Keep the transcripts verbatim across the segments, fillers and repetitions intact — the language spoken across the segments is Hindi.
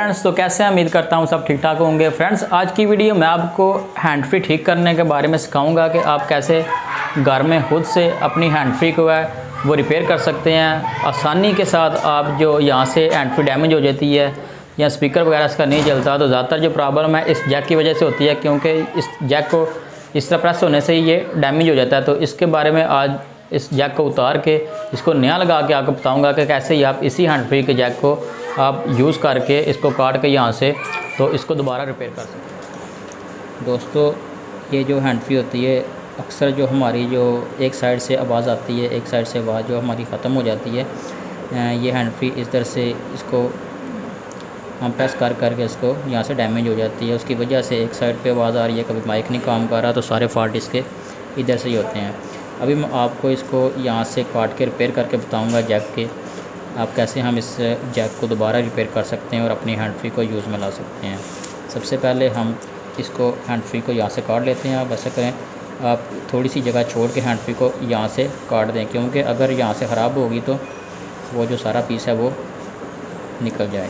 फ्रेंड्स, तो कैसे हैं? उम्मीद करता हूं सब ठीक ठाक होंगे। फ्रेंड्स, आज की वीडियो मैं आपको हैंड फ्री ठीक करने के बारे में सिखाऊंगा कि आप कैसे घर में खुद से अपनी हैंड फ्री को है वो रिपेयर कर सकते हैं आसानी के साथ। आप जो यहाँ से हैंड फ्री डैमेज हो जाती है या स्पीकर वगैरह इसका नहीं चलता, तो ज़्यादातर जो प्रॉब्लम है इस जैक की वजह से होती है, क्योंकि इस जैक को इस तरह प्रेस होने से ही ये डैमेज हो जाता है। तो इसके बारे में आज इस जैक को उतार के इसको नया लगा के आपको बताऊंगा कि कैसे ही आप इसी हैंड फ्री के जैक को आप यूज़ करके इसको काट के यहाँ से तो इसको दोबारा रिपेयर कर सकते हैं। दोस्तों, ये जो हैंड फ्री होती है, अक्सर जो हमारी जो एक साइड से आवाज़ आती है, एक साइड से आवाज़ जो हमारी ख़त्म हो जाती है, ये हैंड फ्री इस तरह से इसको हम प्रेस कर करके इसको यहाँ से डैमेज हो जाती है। उसकी वजह से एक साइड पे आवाज़ आ रही है, कभी माइक नहीं काम कर रहा, तो सारे फॉल्ट इसके इधर से ही होते हैं। अभी मैं आपको इसको यहाँ से काट के रिपेयर करके बताऊँगा जैक के आप कैसे हम इस जैक को दोबारा रिपेयर कर सकते हैं और अपनी हैंड फ्री को यूज़ में ला सकते हैं। सबसे पहले हम इसको हैंड फ्री को यहाँ से काट लेते हैं। आप ऐसा करें, आप थोड़ी सी जगह छोड़ के हैंड फ्री को यहाँ से काट दें, क्योंकि अगर यहाँ से ख़राब होगी तो वो जो सारा पीस है वो निकल जाए।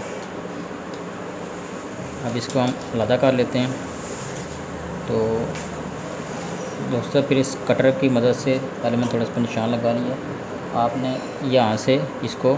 अब इसको हम अलग कर लेते हैं। तो दोस्तों, फिर इस कटर की मदद से पहले मैं थोड़ा सा निशान लगा लिया। आपने यहाँ से इसको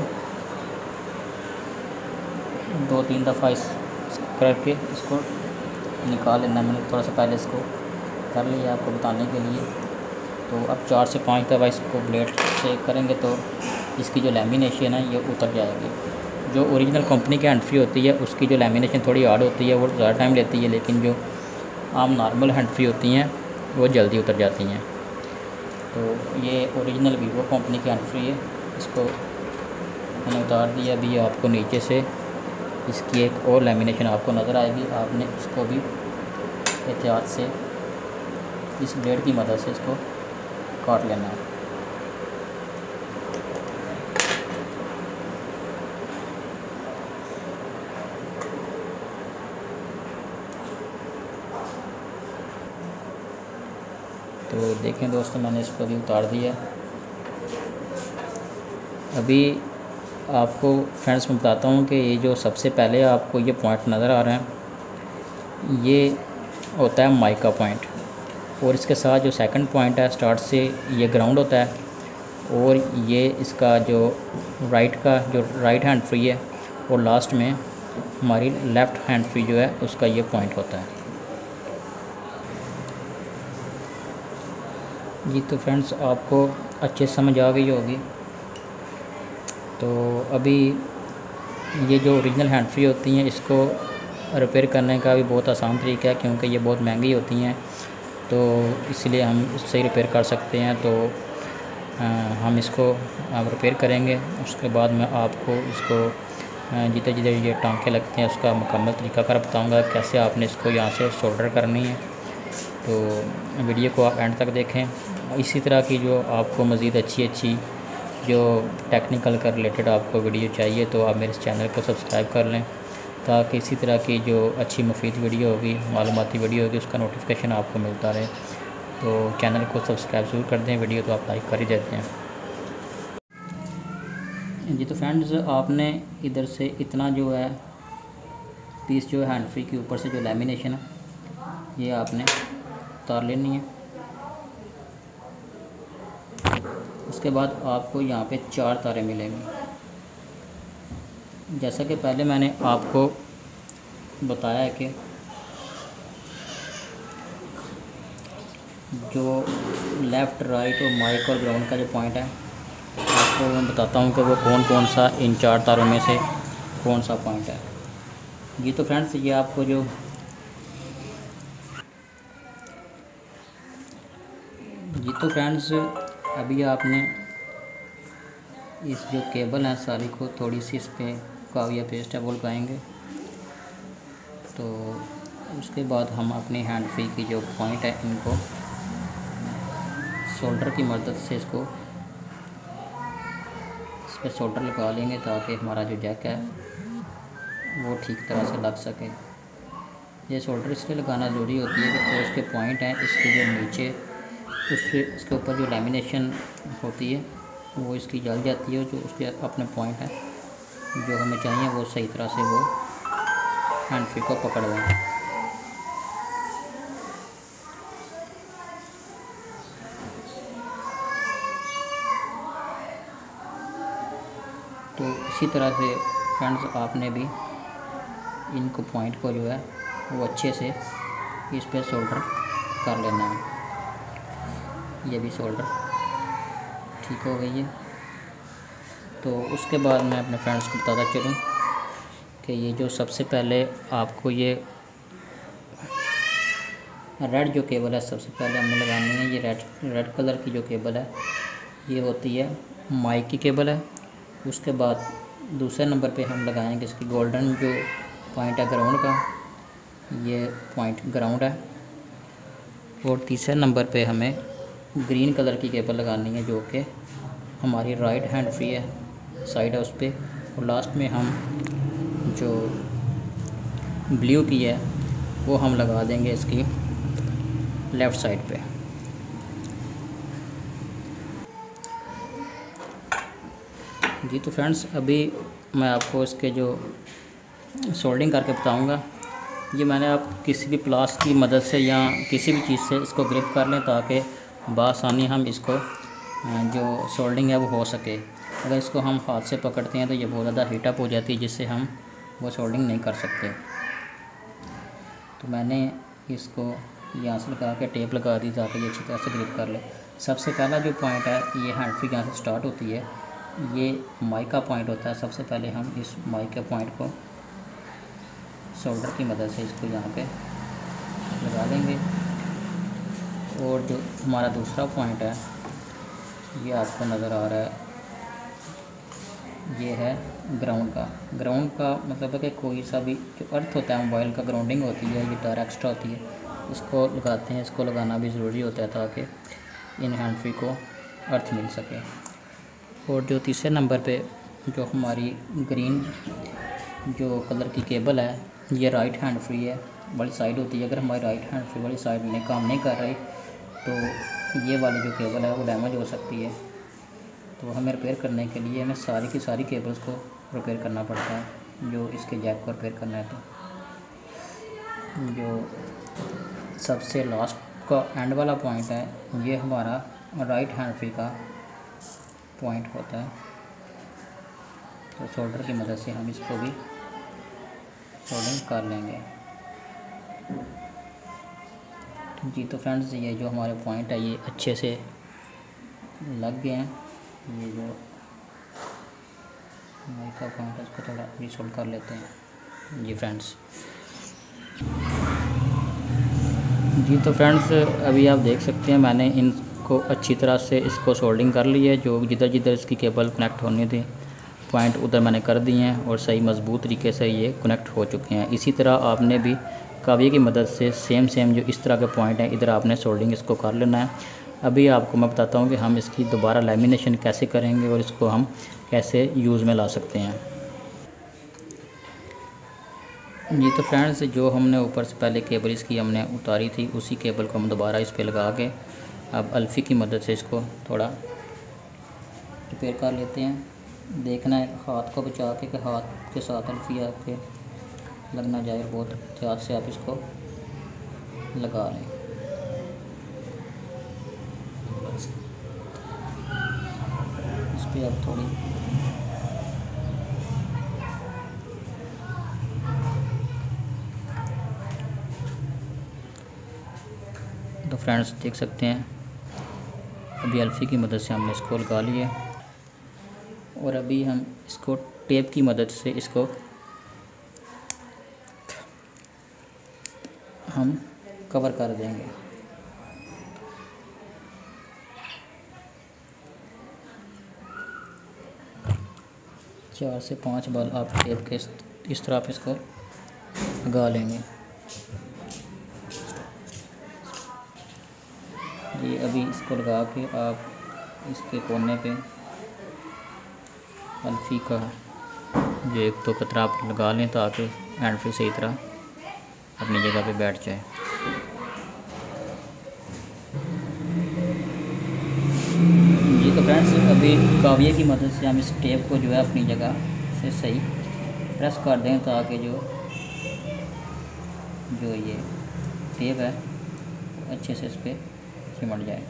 दो तीन दफ़ा इस करके इसको निकाल लेना। मैंने थोड़ा सा पहले इसको कर लिया आपको बताने के लिए। तो अब चार से पाँच दफ़ा इसको ब्लेड से करेंगे तो इसकी जो लैमिनेशन है ये उतर जाएगी। जो ओरिजिनल कंपनी की हैंड फ्री होती है उसकी जो लैमिनेशन थोड़ी हार्ड होती है, वो ज़्यादा टाइम लेती है, लेकिन जो आम नॉर्मल हैंड फ्री होती हैं वो जल्दी उतर जाती हैं। तो ये ओरिजिनल वीवो कंपनी की हैंड फ्री है। इसको मैंने उतार दिया। अभी आपको नीचे से इसकी एक और लैमिनेशन आपको नज़र आएगी। आपने इसको भी एहतियात से इस ब्लेड की मदद से इसको काट लेना है। तो देखें दोस्तों, मैंने इसको भी उतार दिया। अभी आपको फ्रेंड्स मैं बताता हूँ कि ये जो सबसे पहले आपको ये पॉइंट नज़र आ रहे हैं, ये होता है माइक का पॉइंट, और इसके साथ जो सेकंड पॉइंट है स्टार्ट से ये ग्राउंड होता है, और ये इसका जो राइट का जो राइट हैंड फ्री है, और लास्ट में हमारी लेफ़्ट हैंड फ्री जो है उसका ये पॉइंट होता है। जी तो फ्रेंड्स, आपको अच्छे समझ आ गई होगी। तो अभी ये जो ओरिजिनल हैंड फ्री होती हैं इसको रिपेयर करने का भी बहुत आसान तरीका है, क्योंकि ये बहुत महंगी होती हैं, तो इसलिए हम इससे रिपेयर कर सकते हैं। तो आ, हम इसको आप रिपेयर करेंगे। उसके बाद मैं आपको इसको जितने जितने ये टांके लगते हैं उसका मुकम्मल तरीका कर बताऊँगा कैसे आपने इसको यहाँ से सोल्डर करनी है। तो वीडियो को आप एंड तक देखें। इसी तरह की जो आपको मज़ीद अच्छी अच्छी जो टेक्निकल का रिलेटेड आपको वीडियो चाहिए तो आप मेरे इस चैनल को सब्सक्राइब कर लें, ताकि इसी तरह की जो अच्छी मुफीद वीडियो होगी, मालूमाती वीडियो होगी, उसका नोटिफिकेशन आपको मिलता रहे। तो चैनल को सब्सक्राइब ज़रूर कर दें। वीडियो तो आप लाइक कर ही देते हैं। जी तो फ्रेंड्स, आपने इधर से इतना जो है पीस जो है हैंड फ्री के ऊपर से जो लैमिनेशन है ये आपने उतार लेनी है। उसके बाद आपको यहाँ पे चार तारें मिलेंगी। जैसा कि पहले मैंने आपको बताया है कि जो लेफ़्ट, राइट और माइक और ग्राउंड का जो पॉइंट है, आपको मैं बताता हूँ कि वो कौन कौन सा इन चार तारों में से कौन सा पॉइंट है। जी तो फ्रेंड्स, ये आपको जो जी तो फ्रेंड्स अभी आपने इस जो केबल है सारी को थोड़ी सी इस पर काविया पेस्ट है वो लगाएंगे। तो उसके बाद हम अपनी हैंड फ्री की जो पॉइंट है इनको सोल्डर की मदद से इसको इस पर सोल्डर लगा लेंगे, ताकि हमारा जो जैक है वो ठीक तरह से लग सके। ये सोल्डर इसलिए लगाना ज़रूरी होती है कि जो इसके पॉइंट हैं इसके जो नीचे उससे इसके ऊपर जो लैमिनेशन होती है वो इसकी जल जाती है, जो उसके अपने पॉइंट हैं जो हमें चाहिए वो सही तरह से वो हैंड फ्री को पकड़ दें। तो इसी तरह से फ्रेंड्स आपने भी इनको पॉइंट को जो है वो अच्छे से इस पे सोल्डर कर लेना है। ये भी सोल्डर ठीक हो गई है। तो उसके बाद मैं अपने फ्रेंड्स को बताता चलूँ कि ये जो सबसे पहले आपको ये रेड जो केबल है सबसे पहले हमें लगानी है। ये रेड रेड कलर की जो केबल है ये होती है माइक की केबल है। उसके बाद दूसरे नंबर पे हम लगाएंगे इसकी गोल्डन जो पॉइंट है ग्राउंड का, ये पॉइंट ग्राउंड है। और तीसरे नंबर पे हमें ग्रीन कलर की केबल लगानी है जो कि हमारी राइट हैंड फ्री है साइड है उस पर। और लास्ट में हम जो ब्लू की है वो हम लगा देंगे इसकी लेफ़्ट साइड पे। जी तो फ्रेंड्स अभी मैं आपको इसके जो सोल्डिंग करके बताऊंगा। ये मैंने आप किसी भी प्लास की मदद से या किसी भी चीज़ से इसको ग्रिप कर लें ताकि बआसानी हम इसको जो सोल्डिंग है वो हो सके। अगर इसको हम हाथ से पकड़ते हैं तो ये बहुत ज़्यादा हीटअप हो जाती है जिससे हम वो सोल्डिंग नहीं कर सकते। तो मैंने इसको यहाँ से लगा के टेप लगा दी ताकि ये अच्छी तरह से ग्रिप कर ले। सबसे पहला जो पॉइंट है ये हैंड फ्री यहाँ से स्टार्ट होती है, ये माइक का पॉइंट होता है। सबसे पहले हम इस माइक के पॉइंट को सोल्डर की मदद से इसको यहाँ पे लगा लेंगे। और जो हमारा दूसरा पॉइंट है ये आपको नज़र आ रहा है, ये है ग्राउंड का। ग्राउंड का मतलब है कि कोई सा भी जो अर्थ होता है मोबाइल का ग्राउंडिंग होती है, ये तार एक्स्ट्रा होती है, इसको लगाते हैं। इसको लगाना भी ज़रूरी होता है ताकि इन हैंड फ्री को अर्थ मिल सके। और जो तीसरे नंबर पे जो हमारी ग्रीन जो कलर की केबल है ये राइट हैंड फ्री है वाली साइड होती है। अगर हमारी राइट हैंड फ्री वाली साइड में काम नहीं कर रही तो ये वाली जो केबल है वो डैमेज हो सकती है। तो हमें रिपेयर करने के लिए हमें सारी की सारी केबल्स को रिपेयर करना पड़ता है। जो इसके जैक को रिपेयर करना है तो जो सबसे लास्ट का एंड वाला पॉइंट है ये हमारा राइट हैंड फ्री का पॉइंट होता है। तो सोल्डर की मदद से हम इसको भी सोल्डिंग कर लेंगे। जी तो फ्रेंड्स ये जो हमारे पॉइंट है ये अच्छे से लग गए हैं। ये जो माइक का पॉइंट है इसको थोड़ा रीसोल्ड कर लेते हैं। जी फ्रेंड्स जी तो फ्रेंड्स अभी आप देख सकते हैं मैंने इनको अच्छी तरह से इसको सोल्डिंग कर ली है। जो जिधर जिधर इसकी केबल कनेक्ट होनी थी पॉइंट उधर मैंने कर दिए हैं और सही मज़बूत तरीके से ये कनेक्ट हो चुके हैं। इसी तरह आपने भी काविये की मदद से सेम सेम जो इस तरह के पॉइंट हैं इधर आपने सोल्डिंग इसको कर लेना है। अभी आपको मैं बताता हूँ कि हम इसकी दोबारा लैमिनेशन कैसे करेंगे और इसको हम कैसे यूज़ में ला सकते हैं। जी तो फ्रेंड्स जो हमने ऊपर से पहले केबल इसकी हमने उतारी थी उसी केबल को हम दोबारा इस पर लगा के अब अल्फ़ी की मदद से इसको थोड़ा रिपेयर कर लेते हैं। देखना है हाथ को बचा के कि हाथ के साथ अल्फ़ी आपके लग ना जाए। बहुत एहतियात से आप इसको लगा लें। इस पर अब थोड़ी तो फ्रेंड्स देख सकते हैं अभी अल्फ़ी की मदद से हमने इसको लगा लिया और अभी हम इसको टेप की मदद से इसको हम कवर कर देंगे। चार से पाँच बार आप टेप के इस, इस तरह आप इसको लगा लेंगे। ये अभी इसको लगा के आप इसके कोने पे अल्फ़ी का जो एक तो कतरा आप लगा लें ताकि हैंड फ्री सही तरह अपनी जगह पे बैठ जाए। जी तो फ्रेंड्स अभी काविये की मदद से हम इस टेप को जो है अपनी जगह से सही प्रेस कर दें ताकि जो जो ये टेप है अच्छे से इस पर चिमट जाए।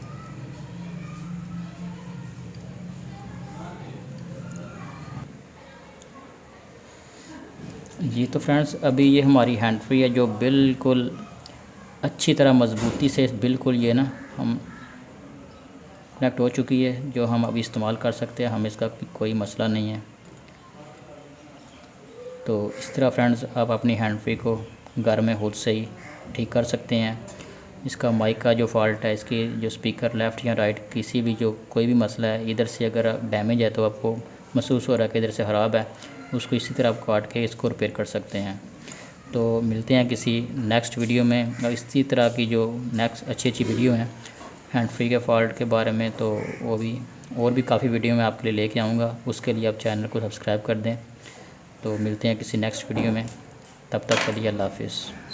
जी तो फ्रेंड्स, अभी ये हमारी हैंड फ्री है जो बिल्कुल अच्छी तरह मज़बूती से बिल्कुल ये ना हम कनेक्ट हो चुकी है, जो हम अभी इस्तेमाल कर सकते हैं, हम इसका कोई मसला नहीं है। तो इस तरह फ्रेंड्स आप अपनी हैंड फ्री को घर में खुद से ही ठीक कर सकते हैं। इसका माइक का जो फॉल्ट है, इसकी जो स्पीकर लेफ़्ट या राइट किसी भी जो कोई भी मसला है, इधर से अगर डैमेज है तो आपको महसूस हो रहा है कि इधर से ख़राब है, उसको इसी तरह आप काट के इसको रिपेयर कर सकते हैं। तो मिलते हैं किसी नेक्स्ट वीडियो में, और इसी तरह की जो नेक्स्ट अच्छी अच्छी वीडियो हैं हैंड फ्री के फॉल्ट के बारे में, तो वो भी और भी काफ़ी वीडियो मैं आपके लिए लेके आऊँगा। उसके लिए आप चैनल को सब्सक्राइब कर दें। तो मिलते हैं किसी नेक्स्ट वीडियो में, तब तक के लिए अल्लाह हाफिज़।